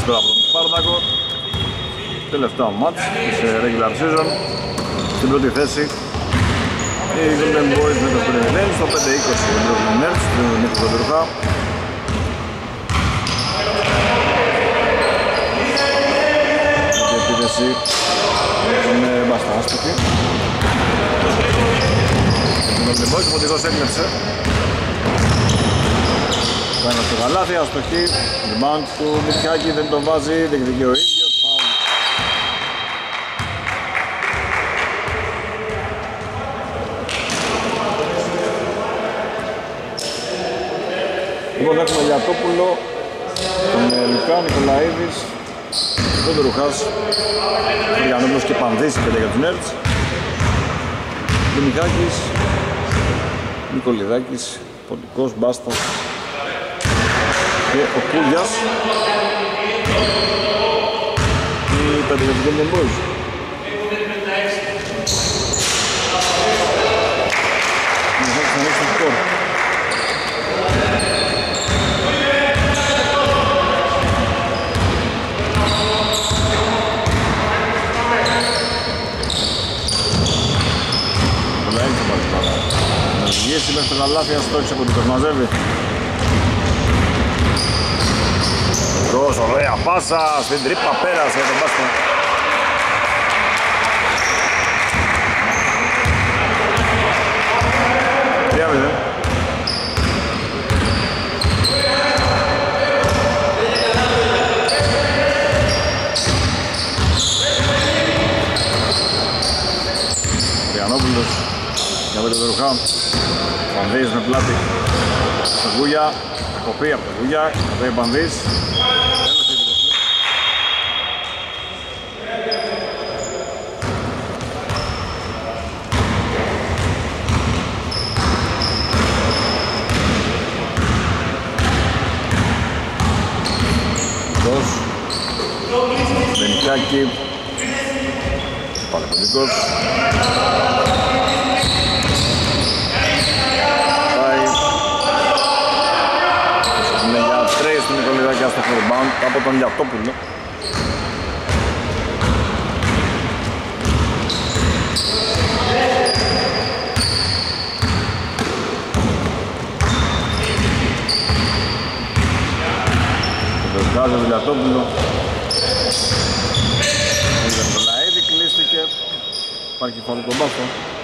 τώρα από τον Σπάρτακο. Τελευταίο μάτς της regular season. Στην πρώτη θέση οι Golden Boys με το Spring στο 5-20 των Brooklyn Nets του Νίκου Κοντρούχα. Η επίθεση είναι μπάστα άστοχη. Ο Golden Boys υποτυχώς έκλεψε. Πάνω στο καλάθι, αστοχή. Rebound του Μιτσιάκη, δεν τον βάζει, διεκδικεί ο ίδιος. Λοιπόν, έχουμε Λιατόπουλο, τον Λουκά, Νικολαίδης, τον Ρουχάς, Γιαννόπουλος και Πανδής, παιδιά για τους Nerds. Δημητράκης, Νικολιδάκης, Ποντικός, Μπάστας και ο Κούλιας. Οι πέντε για τους Golden Boys. Μέχρι το καλάθι, αστόχησε από την Κοσμαζεύη. Ρος, ωραία πάσα, στην τρύπα πέρασε τον Μπάστα. Διάμετρε. Γιαννόπουλος για τον Ρουχά. Πανδής με πλάτη στο Γούλια, κοπή από το Γούλια, κοπή Πανδής. Δος, Βενικιάκη, Παλαιποντικός. Στον Νικολιδάκη στο rebound από τον Λιατόπουλο. Το βγάζει τον Λιατόπουλο. Το Λαίδη κλείστηκε. Υπάρχει φωνικό μπάστο.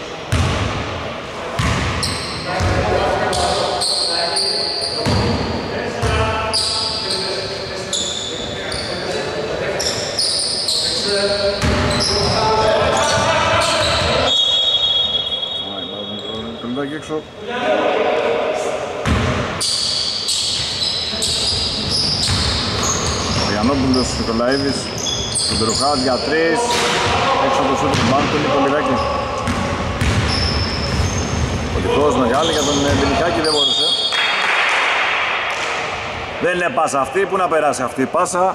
Εκεί έξω. Ο Γιαννόπουλος, ο Νικολαίδης, τον Τερουχάτ για 3, έξω από το σούτ του μπάνου του Νικολιδάκη. Πολιτικός μεγάλη για τον Δημητράκη, δεν μπορούσε. Δεν είναι πάσα αυτή, πού να περάσει αυτή η πάσα.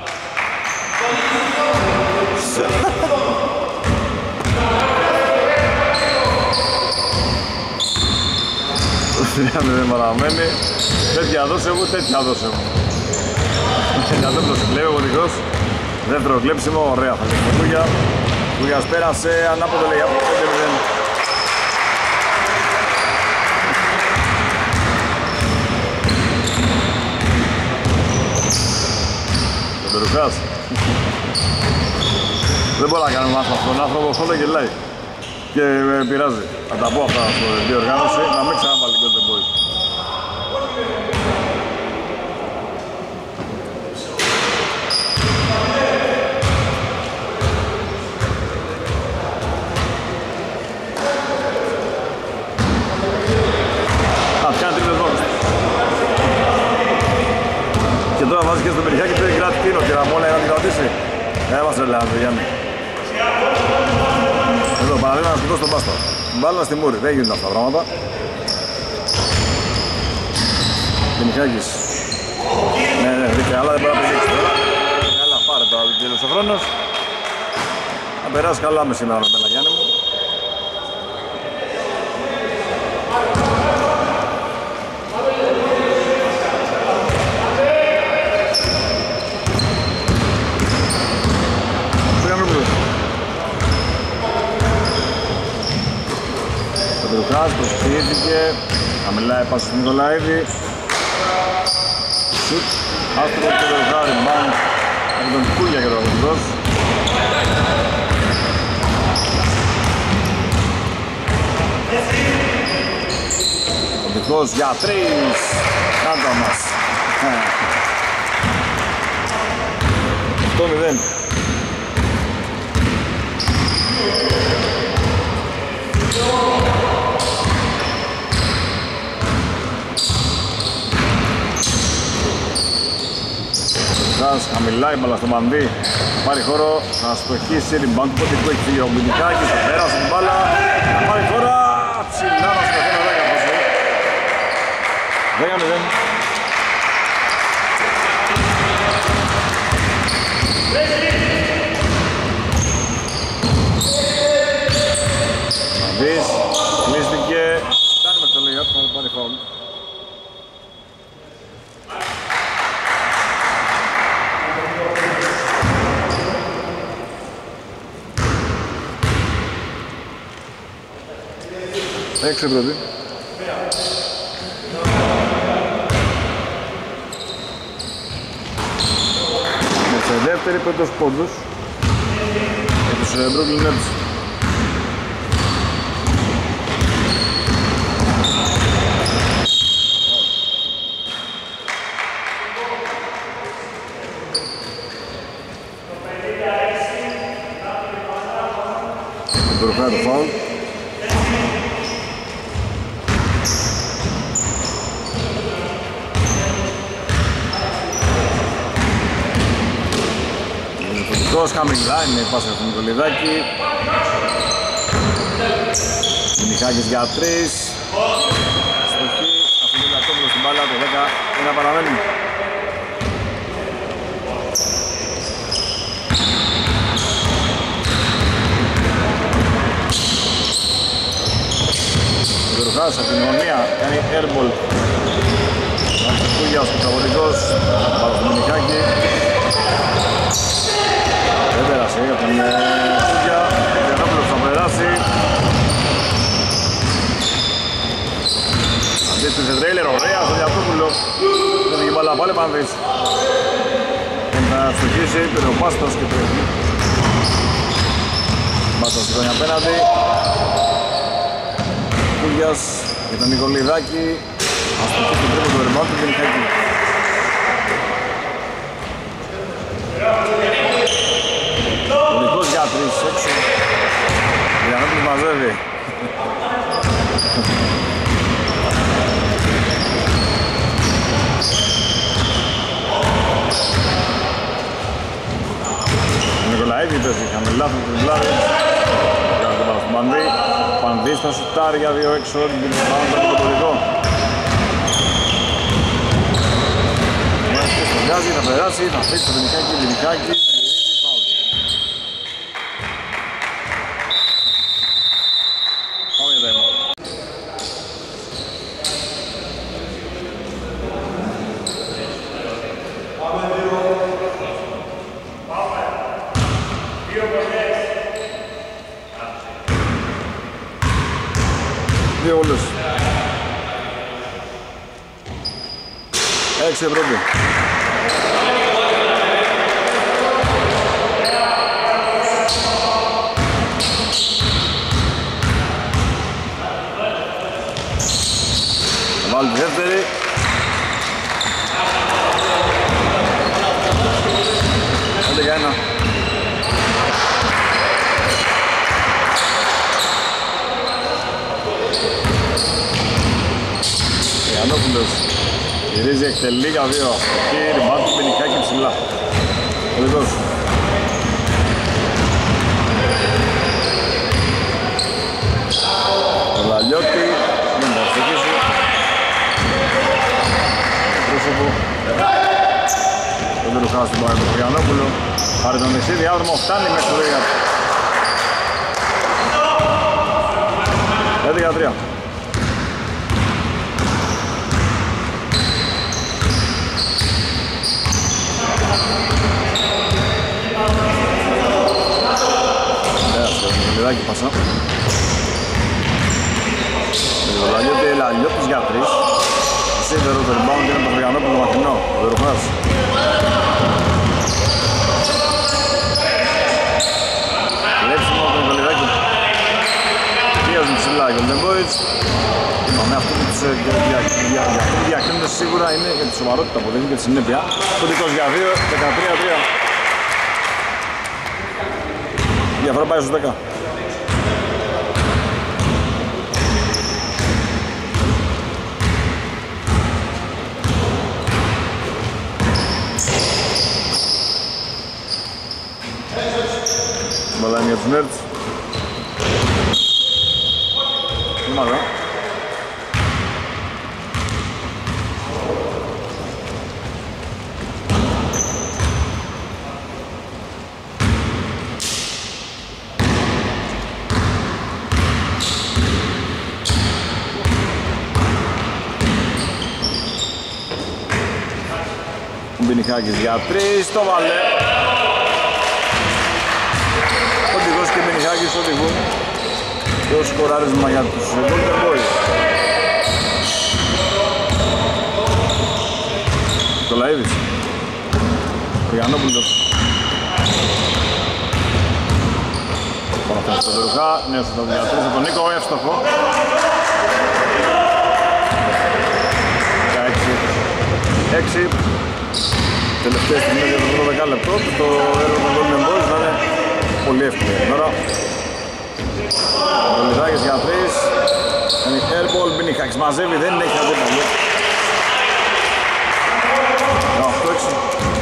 Δεν παραμένει. Τέτοια δώσε μου, τέτοια δώσε μου. Κατόπλος κλαίει ο Γοντικός. Δεύτερο κλέψιμο, ωραία θα γίνει το Κούγια. Κούγιας πέρασε, ανάποδο λέει από 5-0. Ο Τερουκάς. Δεν μπορώ να κάνουμε μάθημα αυτόν τον άνθρωπο, αυτό δεν γελάει. Και με πειράζει. Θα τα πω αυτά στο διοργάνωση, να μην ξαναβάλει Golden Boys. Κάνει τρίπλες μόνος. Και τώρα βάζει και στο περιχάκι του κράτη Κίνο και Ραμόλα για να την κρατήσει. Έβασε Λεάνδρου Γιάννη. Εδώ παραδείγμα να σκοτώσει τον Μπάστα. Μπάλα στη μούρη, δεν γίνονται αυτά τα πράγματα. Γενικάκης. Ναι, δίκαια, αλλά δεν μπορεί να πηγαίνει τώρα. Καλά, πάρε τώρα, τέλος ο χρόνος. Να περάσει καλά με σήμερα με Γιάννη μου. Δρουχάς προσποιήθηκε, χαμηλά έπασε στον Νικολαίδη. Σουτ, άστρο και Δρουχά, rebound από τον Κούλια και τον Αγωνικός. Ο δικός για 3, κάτω μας. 8-0. Δρουχάς χαμηλά, η μπάλα στο Μανδί. Πάρει χώρο, θα στοχίσει, rebound του Ποντικού, έχει φύγει ο Μπινικάκης, θα πέρασε την μπάλα. Θα πάρει χώρα, ψηλά να σκοτώνει ο 10-0. Μανδύς, κλείστηκε, φτάνει με το layup, θα πάρει φάουλ. Έξω πρώτη. Σε δεύτερη πέντος πόντους για τους Brooklyn Nets. Προχωράει το φάουλ. Φωτικός χαμηλά, είναι η πάσα του Νικολιδάκη. Μινιχάκης για 3. Στοχή, αφήνει ο Λακόπουλος στην μπάλα, το 10 είναι να παραμένει. Ο Δρουχάς από την γωνία κάνει airball. Ο Κούγιας ο Καβολικός, πάνω στο Μινιχάκη. Δεν πέρασε για τον Κούγια, ο Γιαννόπουλος θα περάσει. Αντίστοιχε τρέιλερ, ωραία στο Διατόπουλο. Δεν είχε μπάλα πάλι Πανδής. Δεν θα στοχίσει, πήρε ο Πάστας και τρέχει. Πάστας σηκώνει απέναντι. Κούγιας για τον Νικολιδάκη. Ας στοχίσει το τρίπο του ρεμάτου του Μινιχάκη. Ο Νικός για 3 έξω. Ο Γιαννόπουλος μαζεύει. Ο Νικολαίδη πέφτει χαμηλά από την πλάτη. Κάνει το Παναθυμανδί. Ο Πανδής θα σουτάρει για 2 έξω. Την πάνω από το κοντολικό. Θα περάσει, θα φύγει το Μινιχάκη. Δύο όλους. 6 πρώτη. Θα βάλει τη δεύτερη. Άντε για ένα. Γιαννόπουλος γυρίζει, εκτελεί για 2. Και ριμπάουντ του Μινιχάκη ψηλά. Ολικός. Το Λαλιώτη δεν θα στοχίσει. Πρόσωπο. Δεν Δρουχάς στην πάρει του Γιαννόπουλο. Πάρει τον μισή διάδρομο, φτάνει μέχρι το 11-3. Λιδάκι πάσα. Ο Λαλιώτη Λαλιώτης για 3. Σίδερο το rebound είναι το Φρυγανόπουλο μακρινό, ο Βεροχάς. Λέξιμο από τον Κολυδάκη. Πιέζουν ψηλά οι Golden Boys. Είπαμε αυτό που τους διακρίνεται σίγουρα είναι για τη σοβαρότητα που δίνει και τη συνέπεια. Κοντικός για 2, 13-3. Η διαφορά πάει στους 10. Μπαλάνι για τους Nerds. Μάγα. Ο Μπινιχάκης για 3, το βάλε. Οδηγός και Μπινιχάκης οδηγούν το σκοράρισμα για τους Golden Boys. Νικολαίδης. Φρυγανόπουλος. Παραθένει στον Δερουχά, νέος στο 13 από τον Νίκο, εύστοχο. 16. Τελευταία στιγμή για το πρώτο δεκάλεπτο, το έργο των Golden Boys θα είναι πολύ εύκολο τώρα. Ο Λιδάκης για 3. Είναι airball, Μπινιχάκης μαζεύει, δεν έχει αντίπαλο. 18-6.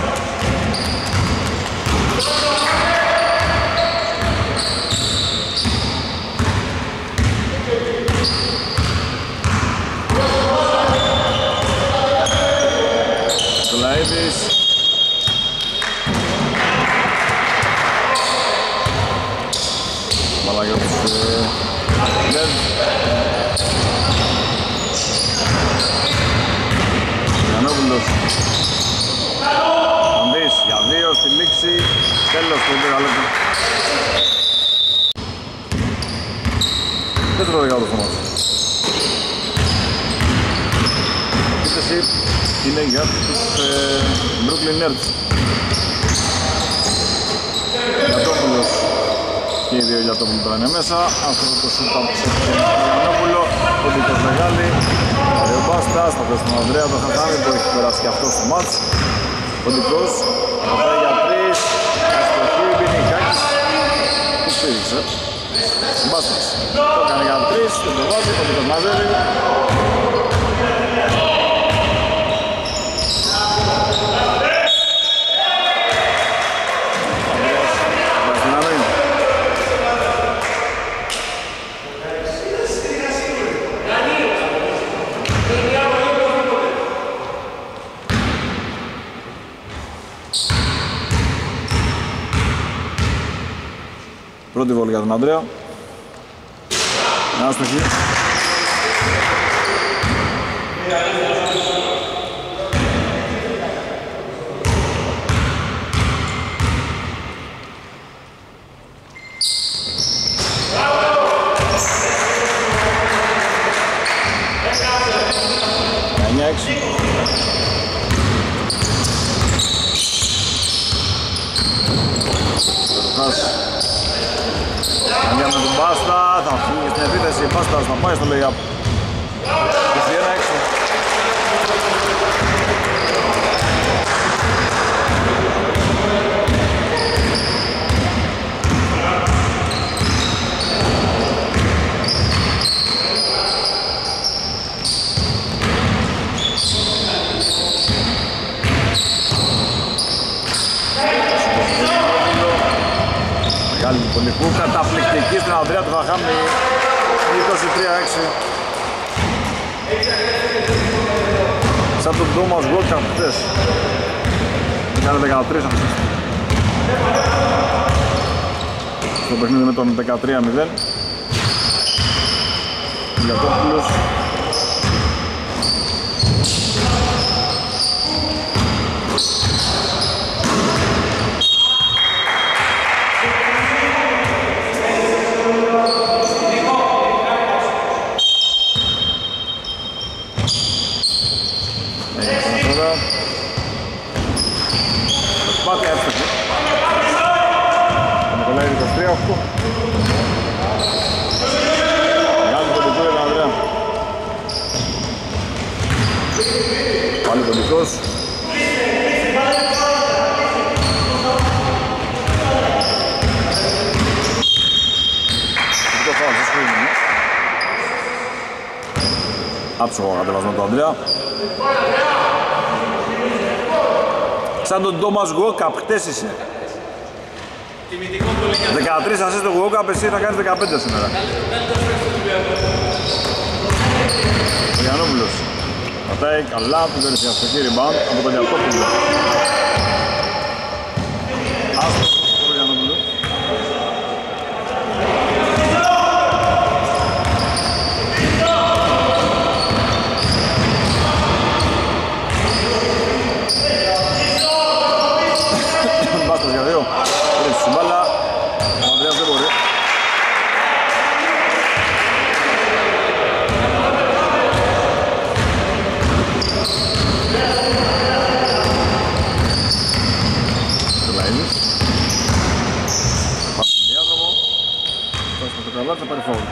Τουλαίδης. Μαλαγιώτης Λεβ. Γιαννόπουλος. Ανδής για 2 στη λήξη. Τέλος του δεκαλέπτου. Δεύτερο δεκάλεπτο στο μάτς. Επίθεση είναι για τους Brooklyn Nets. Γιατόπουλος και οι δύο Γιατόπουλοι τώρα είναι μέσα. Αυτό το σούτ από τον Γιαννόπουλο. Ο Δικός Μεγάλη. Ο Μπάστας, θα πέσει τον Ανδρέα τον Χατάμι που έχει περάσει και αυτό στο μάτς. Ο Δικός, θα πάει για 3. Αστοχή, Μπινιχάκης. Του στήριξε. Μπάστας. Το έκανε για 3, δεν το βάζει, ο Δικός μαζεύει. Πρώτη βόλη για τον Ανδρέα. Άστοχη. Για με τον Μπάστα, θα φύγει στην επίθεση, Μπάστας θα πάει στο lay-up. 21-6. Μεγάλη πολικού, καταπληκτική στην Ανδρέα του Βαχάμι. 23-6. Σαν τον Thomas Walker χτες. Έκανε 13 αυτός. Στο παιχνίδι με τον 13-0. Γιατόπουλος. Ποντικός. Το φάουλ στο σκρίνι. Άψογο κατεβασμό του Ανδρέα. Σαν τον Τόμας Γουόκαπ, χτες είσαι. 13 ασίστ το Γουόκαπ, εσύ θα κάνεις 15 σήμερα. Ο Γιαννόπουλος πατάει καλά, του παίρνει αστοχή rebound από τον Γιαννόπουλο. Άστοχος ο Γιαννόπουλος. Μπάστος για δύο, ρίξει την μπάλα, ο Ανδρέας δεν μπορεί. Θα πάρει φάουλ.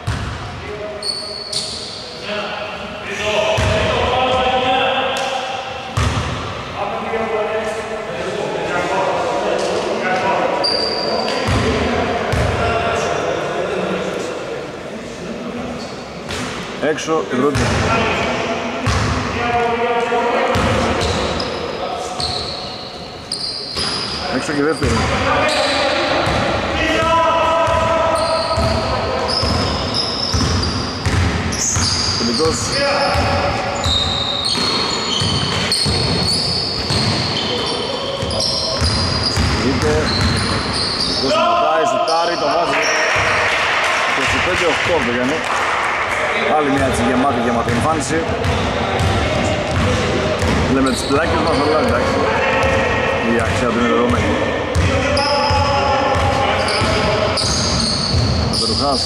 Έξω η πρώτη. Έξω και η δεύτερη. Τελικός. Είτε τελικός πατάει, σουτάρει, το βάζει 25-8 το Γιάννη. Άλλη μια έτσι γεμάτη εμφάνιση. Λέμε τις πλάκες μας, αλλά εντάξει, η αξία του είναι δεδομένη. Ο Τερουχάς.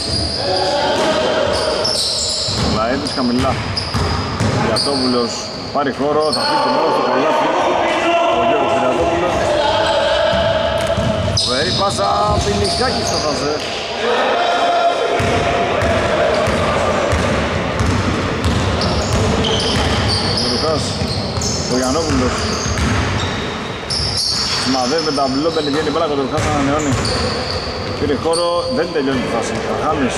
Ο Λαίδης χαμηλά. Ο Γιατόπουλος πάρει χώρο, θα φύγει το μέρος του καλάθι. Ο Γιώργος Γιατόπουλος. Φοβερή πάσα, Πηλικάκης θα βάζει. Ο Γιαννόπουλος σημαδεύει με τα μπλόμπελ, βγαίνει πέρα από το Ρουχάς, ανανεώνει. Πήρε χώρο, δεν τελειώνει τη φάση. Καρχάμις.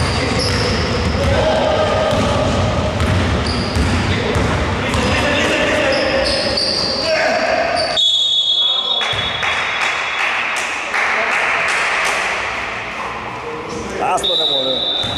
Άστονε μωρέ.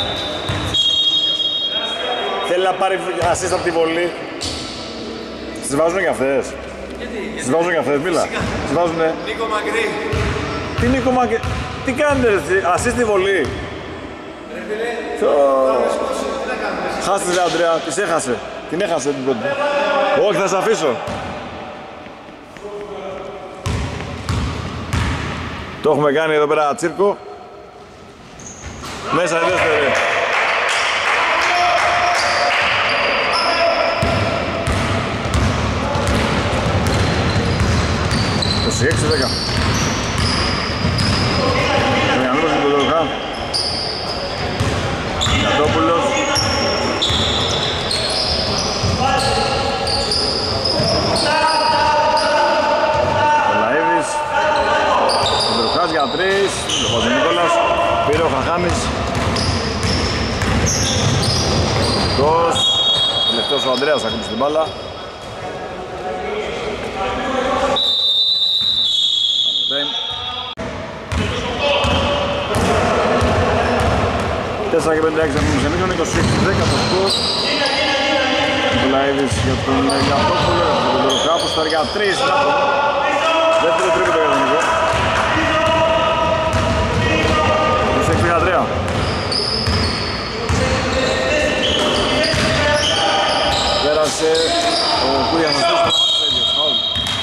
Θέλει να πάρει ασίστ από τη βολή. Στις βάζουνε και αυτές. Στις βάζουνε και αυτές, μίλα. Στις βάζουνε. Νίκο Μακρύ. Τι Νίκο Μακρύ. Τι κάνετε ρε, ασίστ τη βολή. Ρε φίλε, θα με σκούσει, τι να κάνουμε. Χάστησε Αντρέα, της έχασε. Την έχασε την πρώτη. Όχι, θα σε αφήσω. Το έχουμε κάνει εδώ πέρα τσίρκο. Μέσα η δεύτερη. Το 6-10. Ο Γιαννόπουλος με τον Δωροχά. Κατόπουλος. Ο Λαίδης. Ο Δωροχάς για 3. Ο Παπαδημικόλας. Πήρε ο Χαχάμης. Τελευταίος ο Ανδρέας θα κόψει την μπάλα. Τέσσερα και 56 έχουμε σε μήκον, 26-10 το σκορ. Ο Λαίδης για τον Γιαννόπουλο, για τον Δωροχά που στα για 3. Δεύτερο τρίποντο για τον Νικό. 26-13. Πέρασε ο Κούριας να στήσει το ίδιος, φάουλ.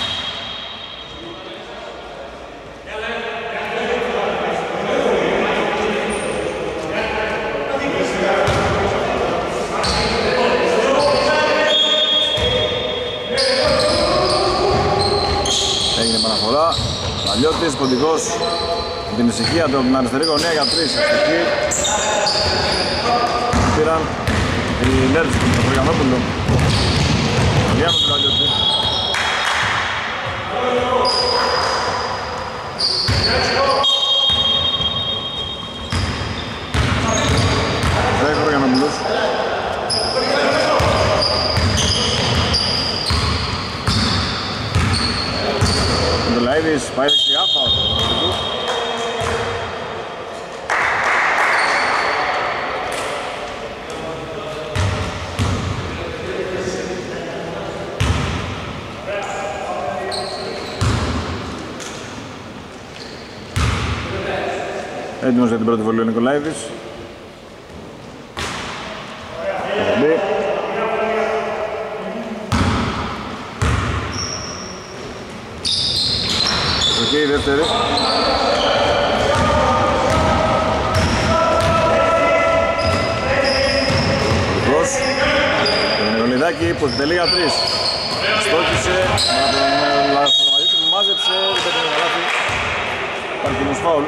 Έγινε επαναφορά, Παλιώτης, Ποντικός με την ησυχία του από την αριστερή γωνία για 3. Αστοχή. Πήραν οι Νέρτς του Γιαννόπουλου. Διάμετρο Παλιώτη. Γιαννόπουλος. Ο Ντολαίδης πάει δεξιά, φάουλ. Έτοιμος για την πρώτη βολή ο Νικολαίδης. Προσοχή η δεύτερη. Λουκός. Το Νικολαιδάκη που τελεί για 3. Στόχισε, με τον Λαθρομαγίτη που μάζεψε, δεν πέτρε να γράφει. Υπάρχει όμως φάουλ.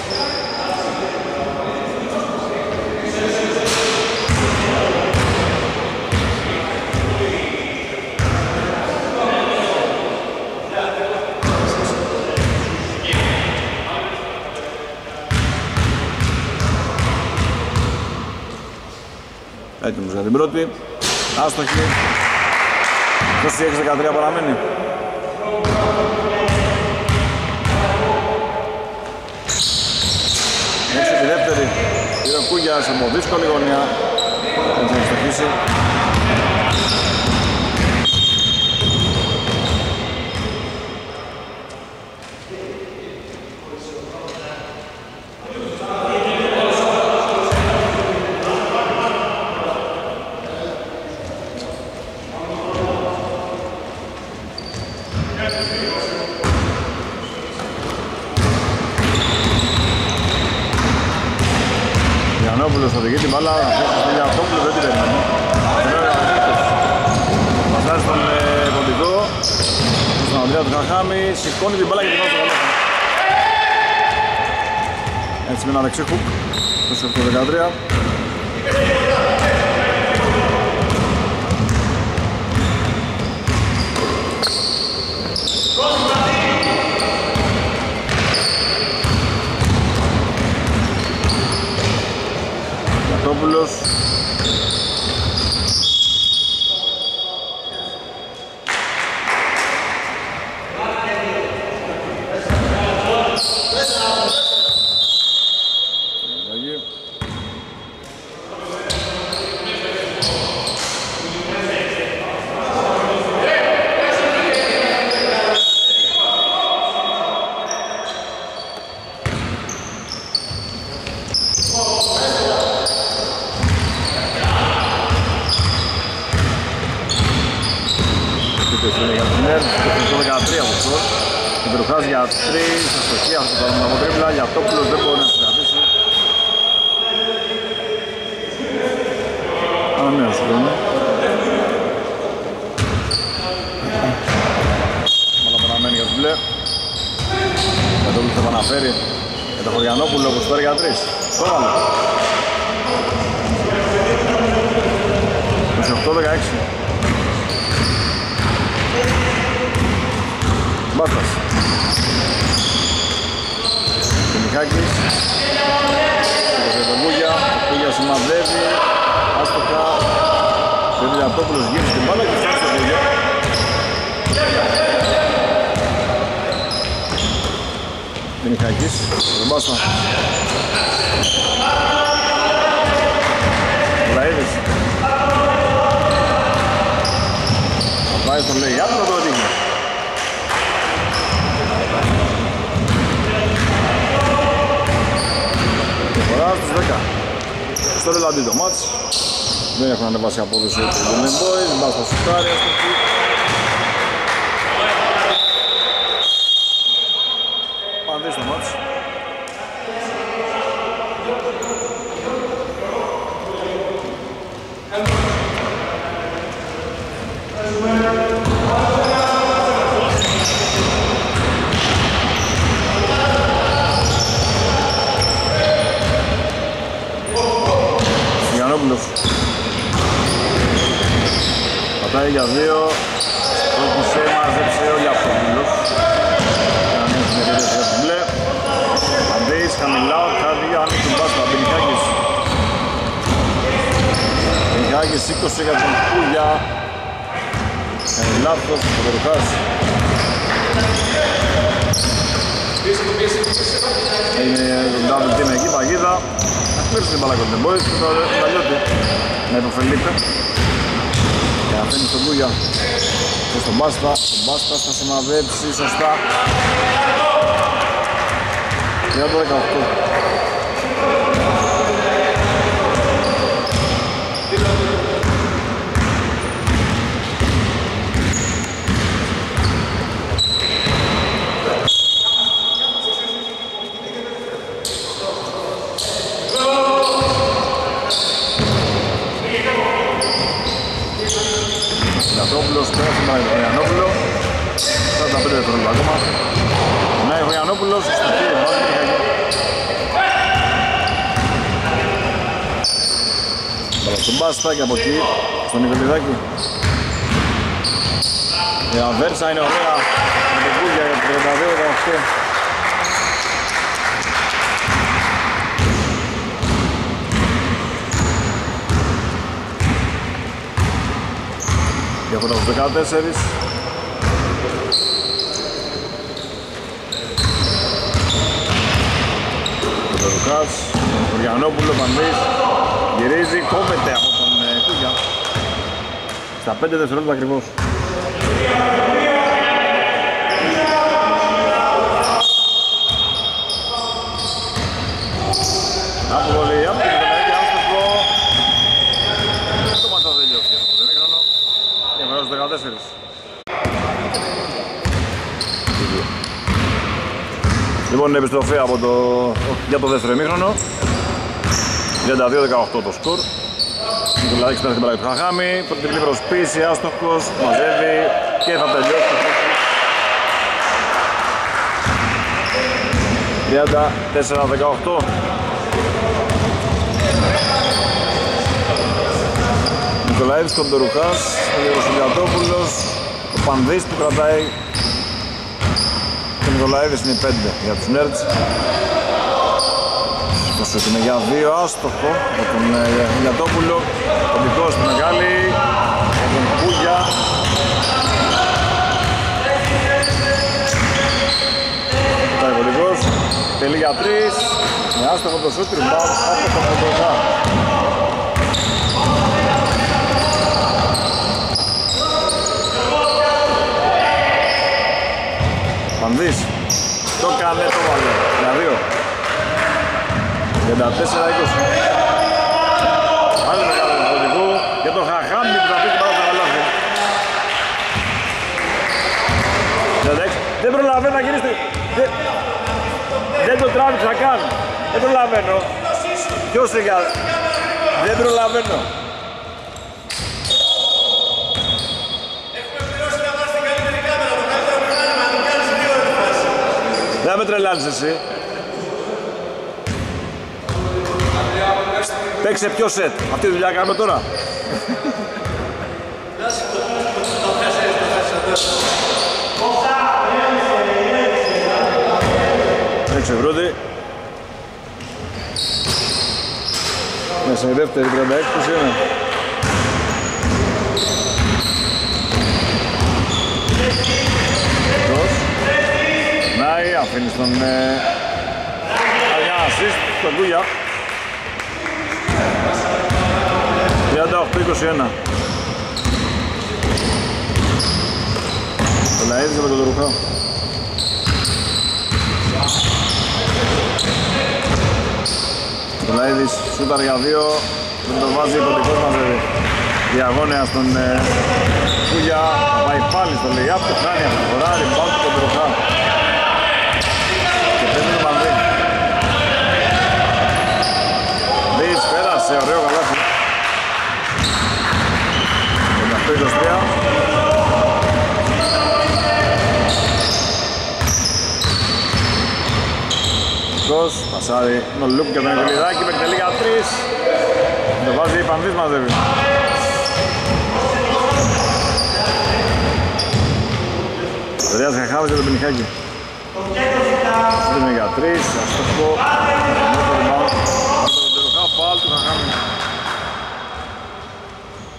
Έτοιμος για την πρώτη. Άστοχη. 26-13 παραμένει. Έξω τη δεύτερη. Πήρε ο Κούγιας από δύσκολη γωνία. Έτσι να στοχίσει. Γιαννόπουλος οδηγεί την μπάλα, στον Γιαννόπουλο δεν την περιμένει. Πασάρει στον Ποντικό, στον Ανδρέα του Χαχάμι, σηκώνει την μπάλα και την βάζει στο γαλέφα. Έτσι με ένα δεξί χουκ, 28-13. Γιαννόπουλος. Υπεροχάς για 3, αστοχή αυτό το από τρίπλα, Γιαννόπουλος δεν μπορεί να συγκρατήσει. Ανανέωση χρόνο. Μάλλον παραμένει για τους μπλε. Γιαννόπουλος θα επαναφέρει για τον Χωριανόπουλο που σπέρει για 3. Το βάλε. 28-16. Μπάστας. Και Μιχάκης. Και τον Κούγια. Ο Κούγια σημαδεύει. Άστοχα. Και ο Διατόπουλος γύρει στην μπάλα και φτάνει στον Κούγια. Και Μιχάκης. Τον Μπάστα. Λαΐδης. Θα πάει στον λέει. Άπλο το οδήγει. Στους 10. Στο ρελαντί το μάτς. Δεν έχουν ανεβάσει απόδοση του Golden Boys. Μπάστα σουτάρει, αστοχή. Παντή στο μάτς. Πατάει για 2. Πρόκεισε, μάζεψε ο Γιαννόπουλος. Για να μείνει στην εταιρεία για την μπλε. Παντής, χαμηλά, ο Καρδιάννη του Μπάστα, Μπενικάκης. Μαρινάκης, 20 για τον Κούγια. Κάνει λάθος, ο Περουκάς. Είναι double team εκεί, παγίδα. Να κλέψει την μπάλα Golden Boys και το Λιώτη να υποφελείται. Και αφήνει στον Κούγια και στον Μπάστα. Τον Μπάστα θα σημαδέψει σωστά. Για το 18. Γιαννόπουλος πέρασε τον Γιαννόπουλο. 45 δευτερόλεπτα ακόμα. Ναι, ο Γιαννόπουλος στο χέρι μας. Μπαλά στον Μπάστα και από εκεί στον Νικολιδάκη. Η αβέρσα είναι ωραία με την Κούγια για το 32-18. Για από τους 14. Ο Περουκάς, ο Γιαννόπουλο, Πανδής, γυρίζει, κόβεται από τον Κούγια. Στα 5 δευτερόλεπτα ακριβώς. Αποβολή, από την Κονταϊκή, άστοχο. Το ματσά τελειώσει για το πρωτεμήχρονο. Και μέρος 14. Λοιπόν, επιστροφή από για το δεύτερο ημίχρονο. 32-18 το σκορ. Νικολάκης πέρα στην παραγωγή του Χαχάμι. Πρωτοτυπλή προσποίηση, άστοχος, μαζεύει και θα τελειώσει. 34-18. Νικολαίδης, Κοντορουκάς, ο Γεροσουλιατόπουλος, ο Πανδής που κρατάει. Ο Νικολαίδης είναι 5 για τους Nerds. Το σούτ είναι για 2, άστοχο από τον Γιατόπουλο. Ο δικός του μεγάλη, από τον Κούγια. Ο Ιβολικός, τελεί για 3. Με άστοχο το σούτ, rebound από τον Κοντορουκά. Πανδής, το κάνε, το βάλε, για 2. 34-20. Άλλη μεγάλο υποχρεωτικό και το Χαχάμι που θα πει πάνω στα καλάθια. 36. Δεν προλαβαίνω να γυρίσει. Δεν το τράβηξα καν. Δεν προλαβαίνω. Ποιος είναι. Δεν προλαβαίνω. Δεν με τρελάνεις εσύ. Παίξε ποιο σετ. Αυτή τη δουλειά κάνουμε τώρα. Παίξε βρούδι. Μέσα η δεύτερη 36-21. Νάει, αφήνει στον Αγιά assist, στον Κούγια. 38-21. Το Λαΐδης με τον Τουρουκά. Το Λαΐδης σούταρ για 2. Δεν το βάζει, υποτικός μαζεύει. Διαγώνια στον Κούγια. Πάει πάλι στο lay-up και φτάνει αυτή τη φορά. Rebound του Τουρουκά. Και παίρνει το Πανδί. Δεις, πέρασε, ωραίο καλάθι. 23. Νικός, πασάρει το Λουκ και τον Νικολιδάκη, πεκτελεί για 3. Το βάζει η Πανδής, μαζεύει. Τεριάς Χαχάβης για τον Πενιχάκη. Είναι για 3, αστοχό. Το Τεροχά, φάουλ του Χαχάμη.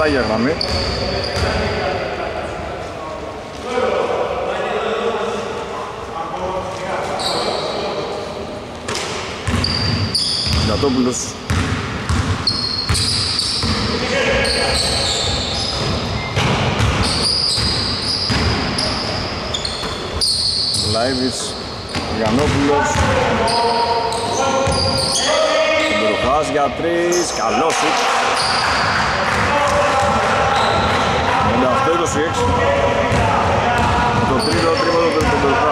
πάγια γραμμή. Γκατόπουλος. Λάιβης, Γιαννόπουλος. Μπρουχάς για 3, καλό σουτ. 58-26. Το τρίτο τρίποντο του Μπρουχά.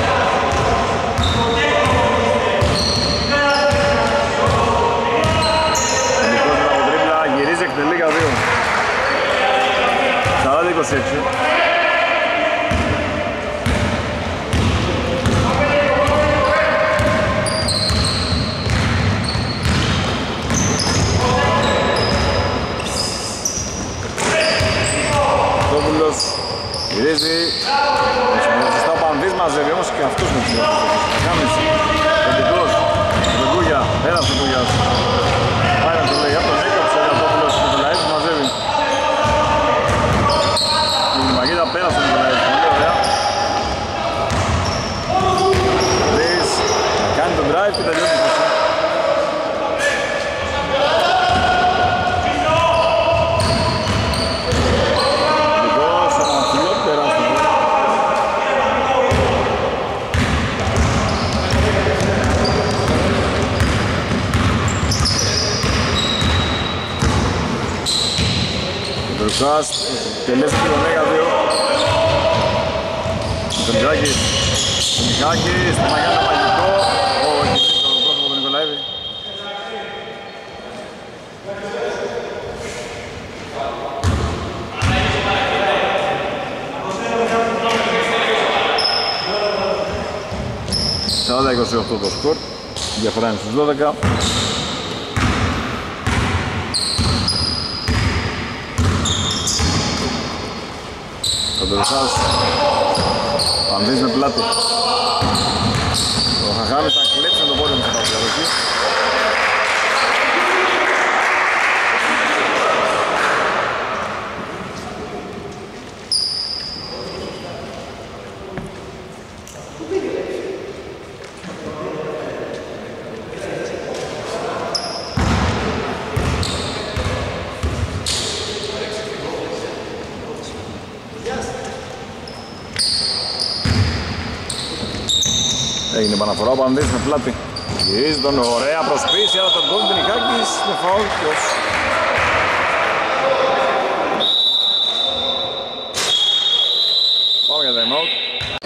Τελικός από τρίπλα, γυρίζει, εκτελεί για 2. 40-26. Γυρίζει, σωστά ο Πανδής μαζεύει όμως και αυτός με τις Χαχάμης, Πεντικός, Βεγγούγια, πέρασε ο Βεγγούγιας. Πάει να το λέει, από τον έκαψε ο Ρατόπουλος, ο Νικολαίδης μαζεύει. Η Μαγίδα πέρασε ο Νικολαίδης, πολύ ωραία. Λύς, θα κάνει τον drive και τελειώνει το φάση. Ρουκάς, τελέσει τον Μέγα 2. Τον Μιχάκης, τον Μιχάκης, το Μαγιάννα μαγικό. Όχι, το πρόσωπο του Νικολαίδη. Σαράντα 28 το σκορ, διαφορά είναι στους 12. Ο Μπρουχάς, Πανδής με πλάτη. Ο Χαχάμης θα κλέψει με τον πόδιο με την παρουσιαδοχή. Έγινε επαναφορά ο Πανδής με πλάτη. Γυρίζει τον, ωραία προσπίση, αλλά τον γκολ του Νικάκης με φαουλ ποιος. Πάμε για time out.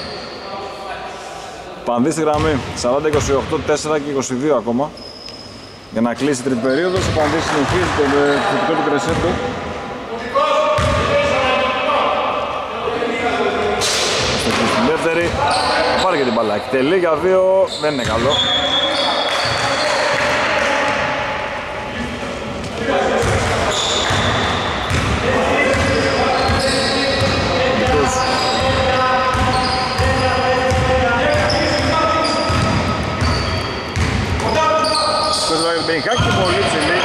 Πανδής στη γραμμή, 40-28, 4 και 22 ακόμα. Για να κλείσει η τρίτη περίοδος, ο Πανδής συνεχίζει το θετικό του κρεσέντο. Στην δεύτερη, θα πάρει και την μπάλα. Εκτελεί για 2, δεν είναι καλό. Μπενιχάκη πολύ ψηλή.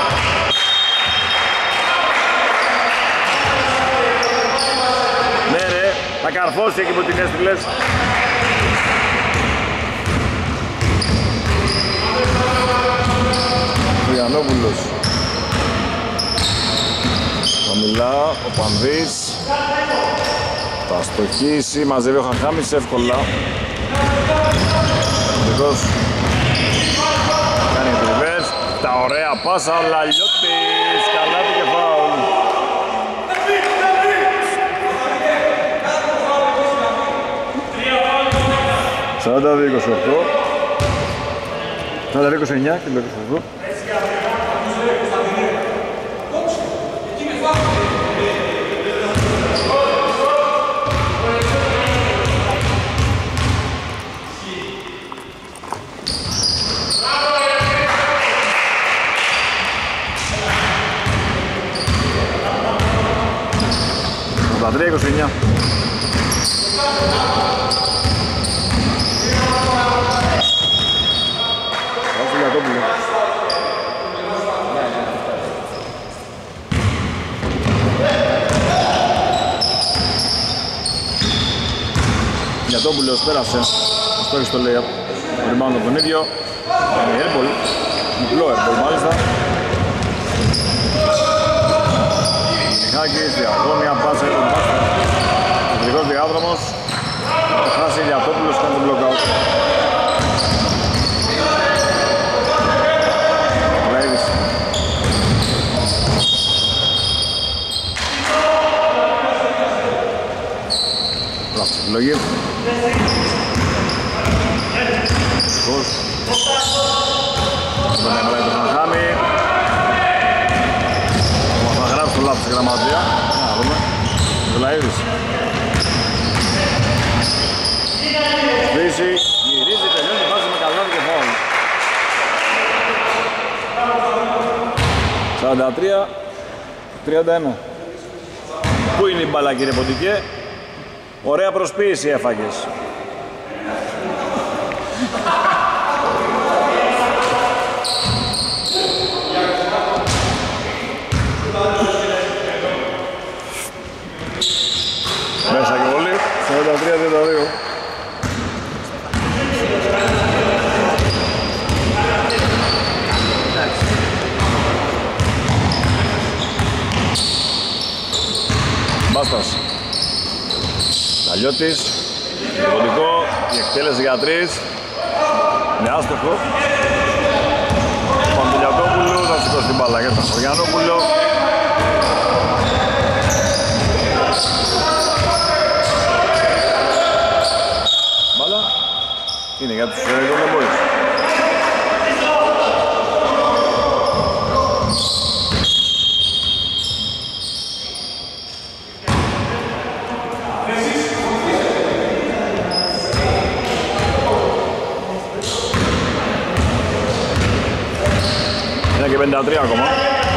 Ναι ρε, θα καρφώσει εκεί που την έστειλες. Ο Γιαννόπουλος. Χαμηλά, ο Πανδής. Θα στοχίσει, μαζεύει ο Χαχάμης εύκολα. Δικός. Κάνει το reverse. Τα ωραία πάσα, ο Λαλιώτης. Καλάτι και φάουλ. 42-28. 42-29 και 28. Τα 3-29. Γιατόπουλος πέρασε. Αυτό έχει το λέει. Rebound από τον ίδιο. Airball. Διπλό airball μάλιστα. Μιχάκης, διαγώνια, πάσα για τον Μπάστα. Κεντρικός διάδρομος. Το χάσει Γιατόπουλος, κάνει τον blockout. Λαϊδης. Λάθος επιλογή. Πώς. Τον έβαλε το Χαχάμι. Θα γράψει το λάθος στη γραμματεία. Να δούμε. Το Λαΐδης. Σβήσει, γυρίζει, τελειώνει, βάζει με καλάθι και φάουλ. 43-31. Πού είναι η μπάλα κύριε Ποντικέ? Ωραία προσποίηση έφαγες. Μέσα και πολύ, 43-32. Μπάστας. Ταλιώτης. Κοντικό. Η εκτέλεση για 3. Είναι άστοχο. Παντελιατόπουλου θα σηκώσει την μπάλα για τον Χωριανόπουλο. Μπάλα. Είναι για τους Golden Boys. Και 53 ακόμα.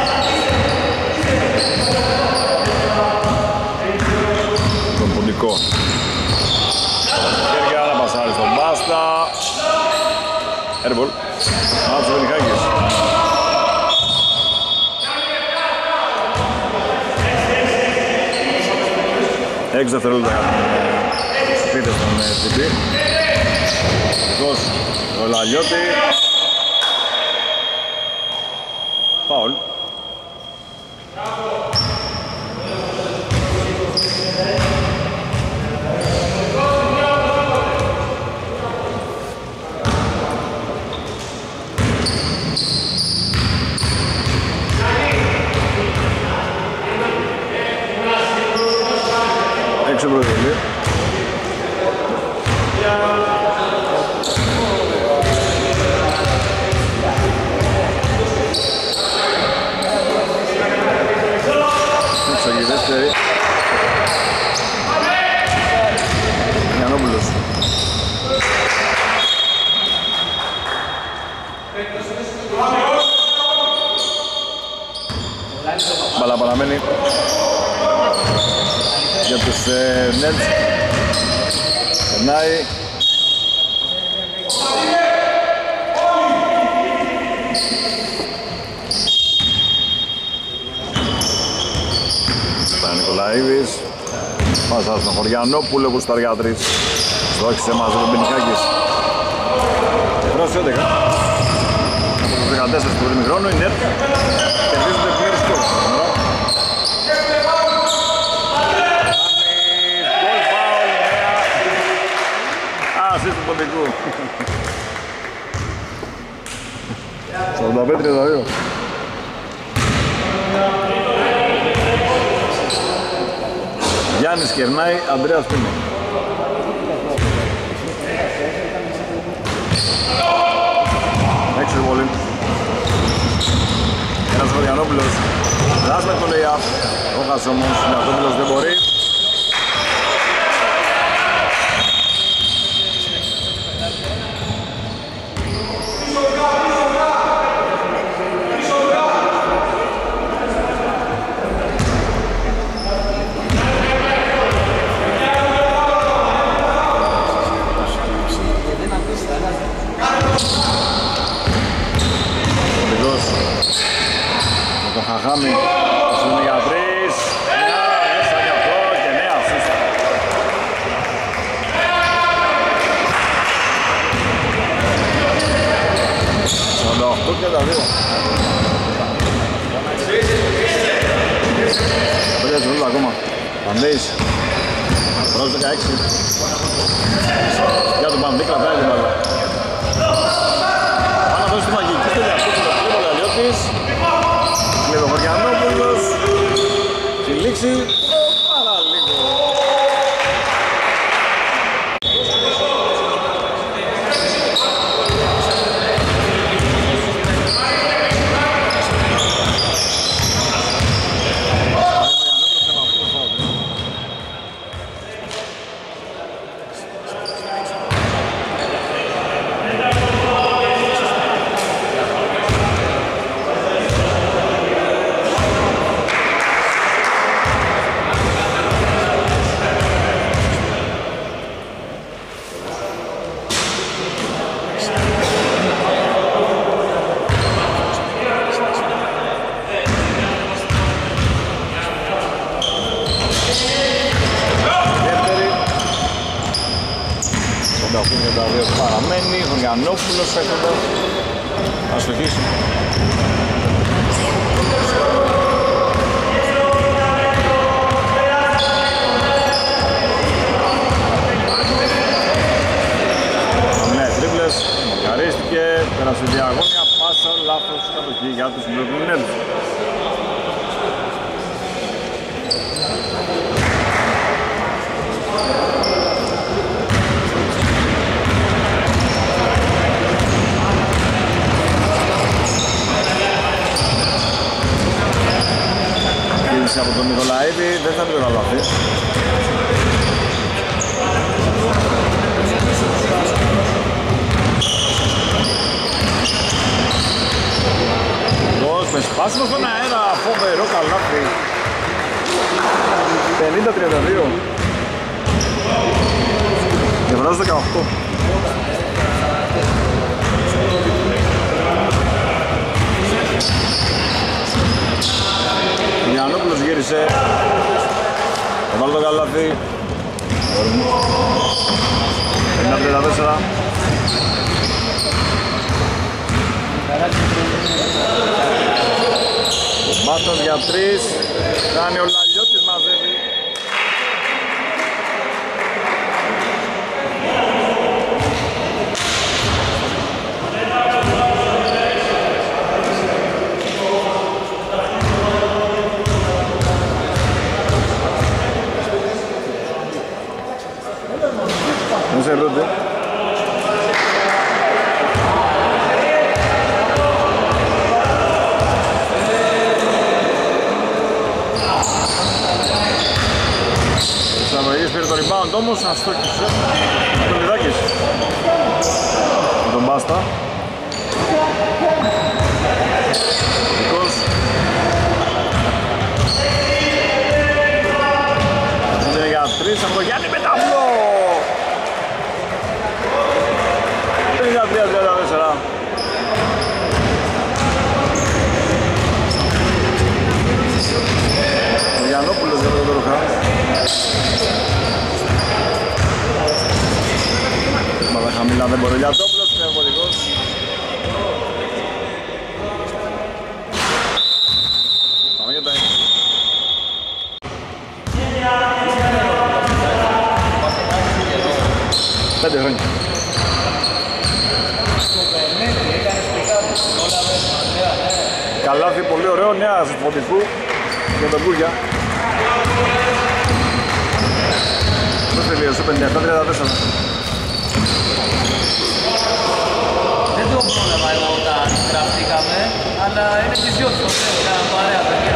Τον Ποντικό. Χέρια να πασάρει στον Μπάστα. Airball. Άτσε ο Βενιχάκης. Έξι δευτερόλεπτα για τους σπίτες των FTP. Δικός ο Λαλιώτη. Φάουλ. Έξω προβολή. Γιαννόπουλος. Μπαλά παραμένει για τους Nets. Περνάει. Νικολαίδης. Πάσα στον Χωριανόπουλο που στα αργά 3. Στόχισε μαζί με τον Μπενιχάκης. Ευρώς 11. Από τους 14 του ημιχρόνου η Νετ κερδίζουν το ευκαιρίες σκορ. Γκολ φάουλ, νέα. Ασίστ του Ποντικού. 45-32. Γιάννης κερνάει, Ανδρέας Πίνο. Έξω πολύ. Ένας Χωριανόπουλος. Λάς με το lay-up. Ο Χάς όμως, ο Νιακόπουλος δεν μπορεί. Χαχάμι, στον για 3. Μέσα και αυτό Πανδής. Προς 16. Για τον Πανδή κρατάει την μπάλα. Πάνω να δώσει τη μαγική στο διαστήριο του Κλέβο Λαλιώτης. Κλέβο Χωριανόπουλος. Στη λήξη. Παραλίγο. Παραμένει, Χωριανόπουλος φέρνοντας. Θα στοχίσει. Ναι, τρίπλες, μακαρίστηκε, πέρασε διαγώνια, πάσα, λάθος, κατοχή για τους Μπρουκλινέλους. Από τον Νικολαίδη, δεν θα είναι το καλάθι. Με σπάσιμο στον αέρα, φοβερό καλάθι. 50-32. Ευρώς 18. Ο Γιαννόπουλος γύρισε. Θα βάλει το καλάθι. 50-34. Ο Μπάστας για 3. Κάνει ο Λαλιώτης, μαζεύει. Δεν σε ρωτή. Σαββαγής πήρε το rebound όμως, αστόχησε ο Λιδάκης με τον Μπάστα. Δικός. Είναι για 3 από το Γιάννη με ταυλό. 53-34. Ο Γιαννόπουλος για το Ρούχα. Μαλά χαμηλά δεν μπορεί ο Γιαννόπουλος και ο Βολικός. Πάμε για τα 5 χρόνια. Καλάθι πολύ ωραίο, νέα συμφωνικού για τον Κούγια. Δεν τελείωσε, 57-34. Δεν το πρόλαβα εγώ όταν γραφτήκαμε, αλλά είναι και δυο το θέλω, κάνα παρέα παιδιά.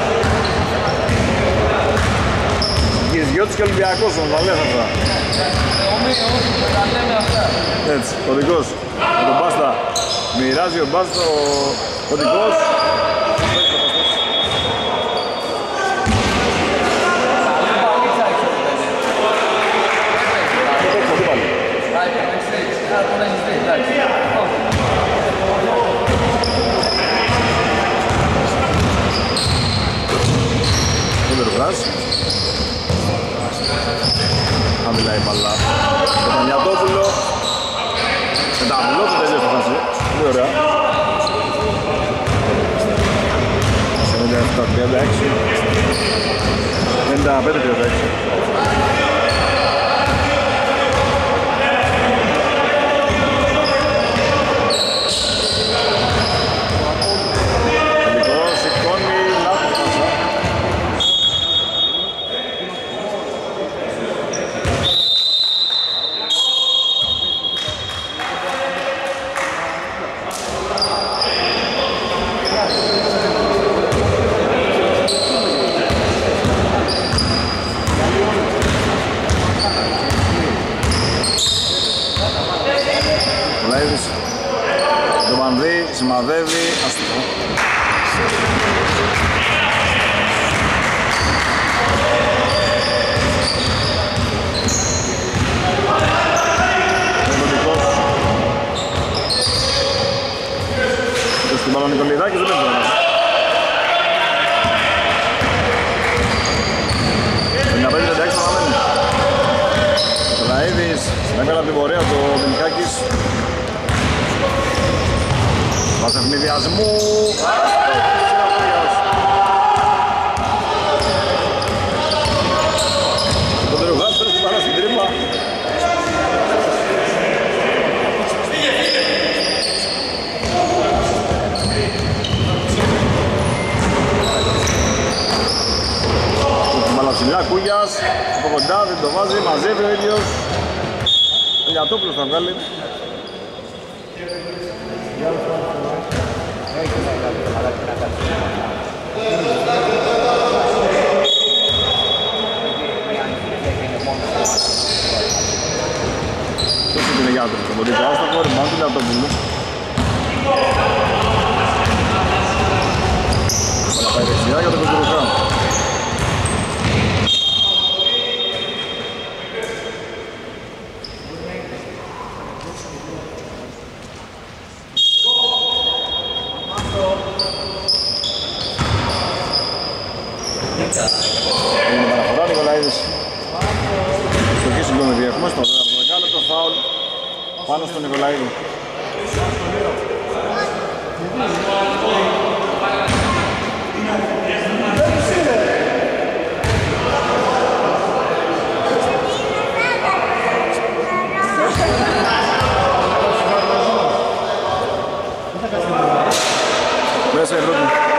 Κιζιώτης και Ολυμπιακός, όμως, τα λες αυτά. Τα λέμε αυτά. Έτσι, ο δικός, με τον Μπάστα. Μοιράζει ο Μπάστα, ο δικός. Χαμηλά η μπαλά με τον Γιατόπουλο. Με τα αυλό που τελείωσε φάση. Πολύ ωραία. 57-36. 57-34. 55-36. Σημαδεύει, αστικό. Μελλοντικός. Και στην μπάλα Νικολιδάκης δεν πέφτει. 55-36 παραμένει. Ο Λαΐδης έβγαλε από την πορεία του Βενικάκης. Πάσα ευνηδιασμού. Το Τερουγάς πρέπει πάρα στην τρίπλα. Μαλαψηλά Κούγιας. Από κοντά δεν το βάζει, μαζεύει ο ίδιος. Ο Γιατόπουλος θα βγάλει. Τόσο είναι για άτομο, το ποντικό άστοχο, ρημάνου του Λιατόπουλου. Όλα πάει δεξιά για τον Κοντουρουκά. Είναι παραφορά, Νικολαίδης. Στο χύσιο τον διέχουμε, στο μεγάλο το φάουλ πάνω στον Νικολαίδη. Μέσα η Ευρώπη.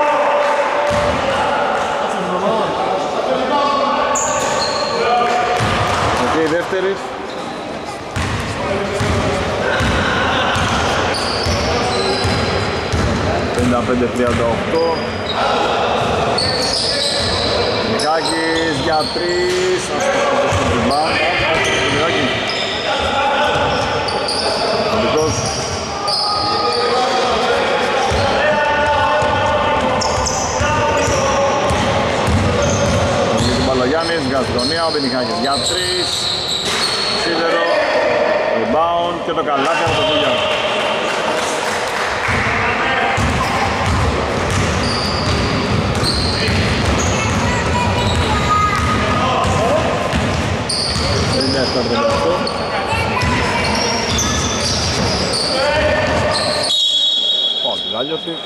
Η δεύτερη. Μικάκης για 3. Κοντικός. Μπαλογιάννης, Γκαστρονία, ο Μπενιχάκης για 3. Σίδερο, rebound και το καλάθι από το Κούγια. Είναι αυτό το τελευταίο. Πάω τη Δάλιωτη.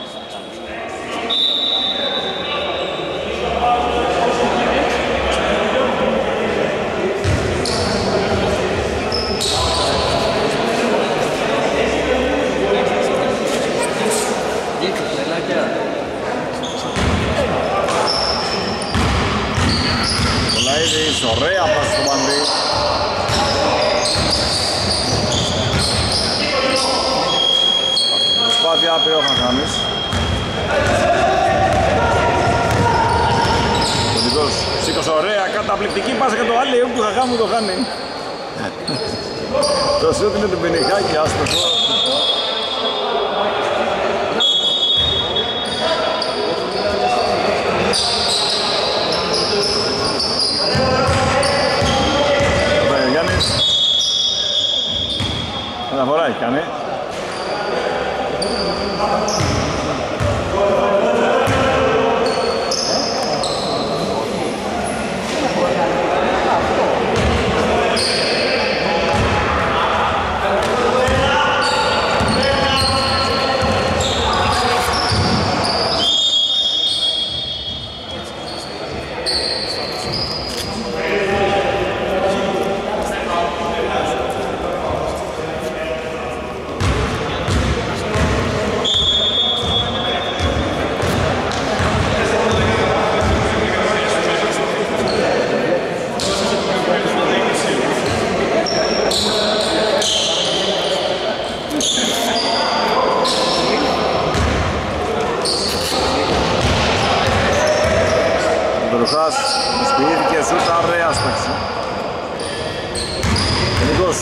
Ωραία πάση στο Μανδί. Προσπάθεια πήρε ο Χαχάμης. Κοντικός σήκωσε ωραία, καταπληκτική πάσα και το άλλη του Χαχάμου το χάνει. Το σούτ είναι του Μπενιχάκη, άστοχο. Αναφορά έχει κάνει.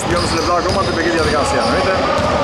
2,5 λεπτά ακόμα, τυπική διαδικασία εννοείται.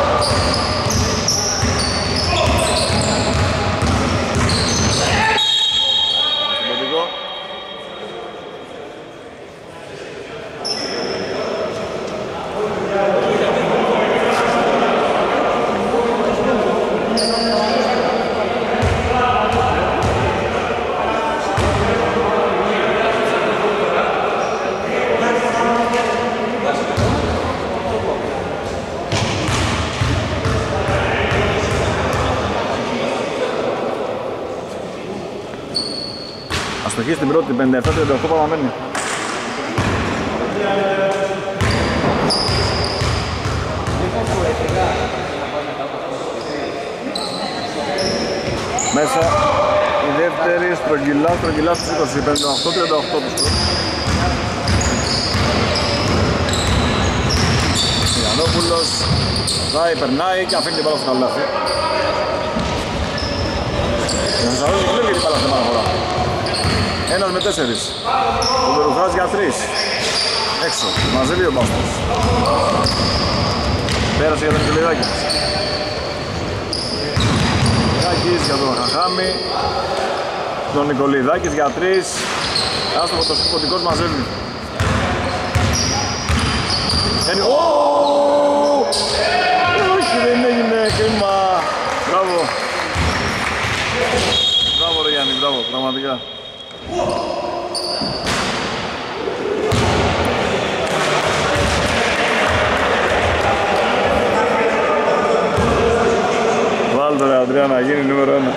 Αστοχή στην πρώτη, 57-38 παραμένει. Μέσα η δεύτερη στρογγυλά στους 20, 58-38 τους πρώτους. Γιαννόπουλος πάει, περνάει και αφήνει την μπάλα στο καλάθι. Για να σας αρέσει κλέβει την μπάλα στην παραφορά. 1 με 4. Ο Μπερουχάς για 3. Έξω. Μαζεύει ο Μπάστος. Πέρασε για τον Κιλιδάκη. Κάκης για τον Χαχάμι. Τον Νικολιδάκης για 3. Άστοχο το Σκοτικός μαζεύει. Όχι, δεν έγινε κρίμα. Μπράβο. Μπράβο ρε Γιάννη, μπράβο, πραγματικά. Βάλτε ρε Αντρέα να γίνει νούμερο 1.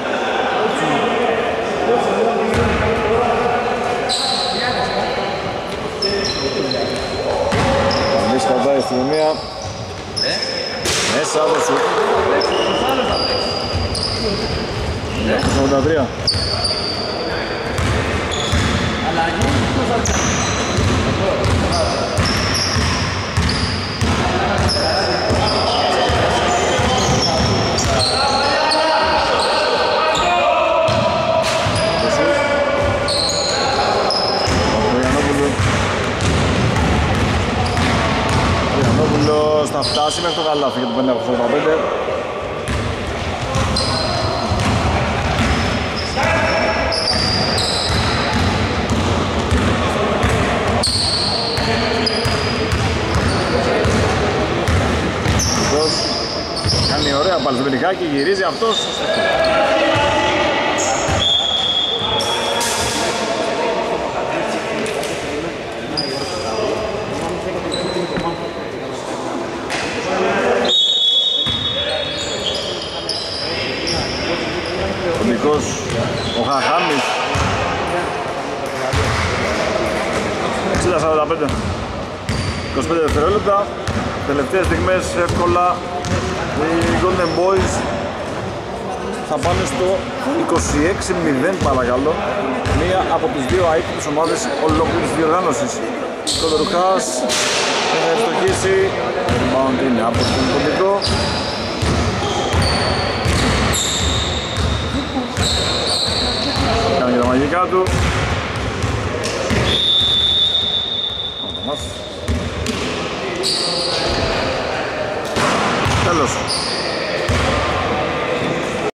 Καμίς κρατάει η αστυνομία. Μέσα το σου. 83. Θα φτάσει μέχρι το καλάθι για το 5-85. Κάνει ωραία πάλι στο πενικάκι, γυρίζει αυτός. Ο Χαχάμις 60-45 25 δευτερόλεπτα. Τελευταίες στιγμές εύκολα οι Golden Boys θα πάνε στο 26-0 παρακαλώ. Μία από τις δύο αίτητες ομάδες ολόκληρης διοργάνωσης. Το Δρουχάς θα ευστοχίσει. Rebound είναι από τον Κοντικό. Κάνει και τα μαγικά του.